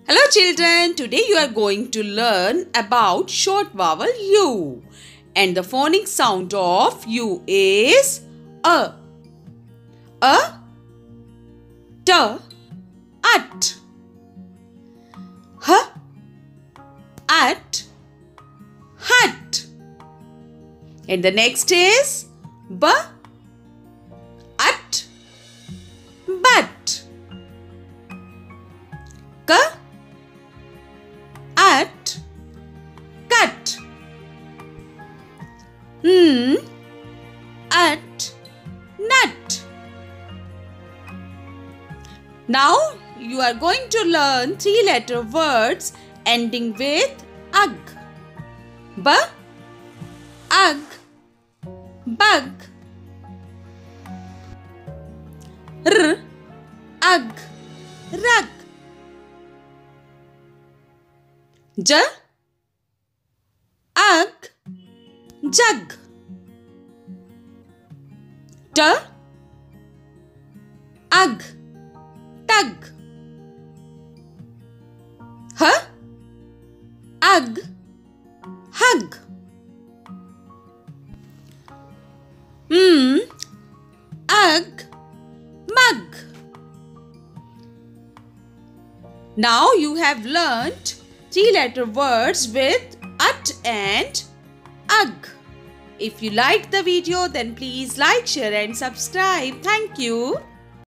Hello children, today you are going to learn about short vowel U. And the phonic sound of U is A, T, at, H, at, hat. And the next is B, at, but, K, at, cut, at, nut. Now you are going to learn 3-letter words ending with ug. B, ug, bug. R, ug, rug. J, ug, jug. T, ug, tug. H, ug, hug. Ug, mug. Now you have learnt 3-letter words with at and ug. If you liked the video, then please like, share and subscribe. Thank you.